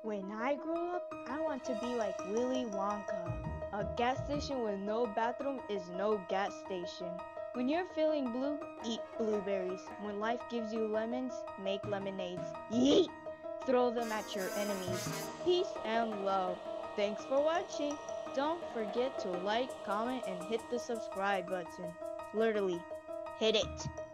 When I grow up, I want to be like Willy Wonka. A gas station with no bathroom is no gas station. When you're feeling blue, eat blueberries. When life gives you lemons, make lemonades. Yeet! Throw them at your enemies. Peace and love. Thanks for watching. Don't forget to like, comment, and hit the subscribe button. Literally, hit it.